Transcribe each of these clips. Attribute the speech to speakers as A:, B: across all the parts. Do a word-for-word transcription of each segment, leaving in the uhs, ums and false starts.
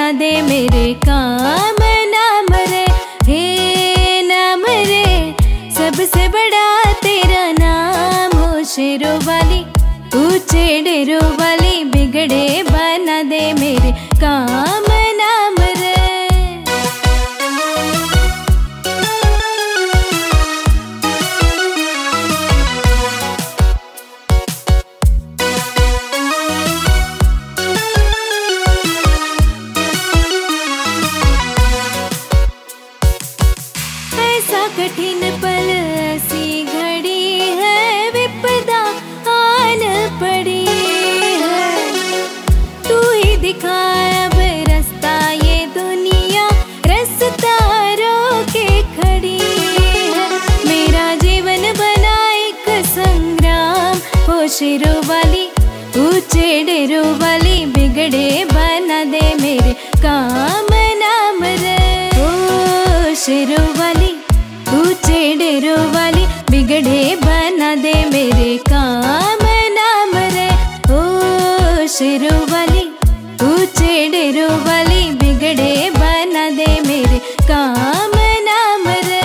A: बना दे मेरे काम नाम रे, हे नाम रे। सबसे बड़ा तेरा नाम हो शेरों वाली, ऊंचे डेरों वाली, बिगड़े बना दे मेरे काम नाम रे। कठिन पल ऐसी घड़ी है, विपदा आन पड़ी है। तू ही दिखा अब रास्ता, ये दुनिया रास्ता रोके खड़ी है। मेरा जीवन बना एक संग्राम हो शेरों वाली, ऊंचे डेरों वाली, बिगड़े बना दे मेरे काम नाम रे। ओ शेरों वाली, ऊंचे डेरों वाली, बिगड़े बना दे मेरे काम नाम रे। ओ शेरों वाली, ऊंचे डेरों वाली, बिगड़े बना दे मेरे काम नाम रे।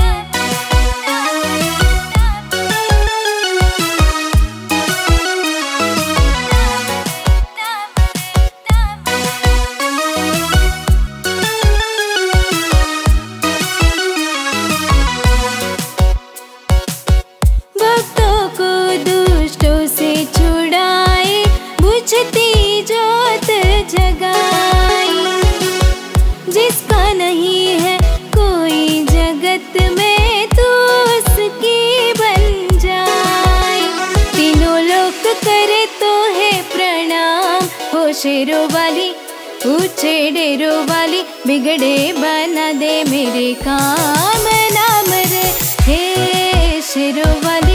A: जिसका नहीं है कोई जगत में, तू उसकी बन जाए। तीनों लोक करे तो है प्रणाम हो शेरों वाली, ऊंचे डेरों वाली, बिगड़े बना दे मेरे काम नाम रे, हे शेरों वाली।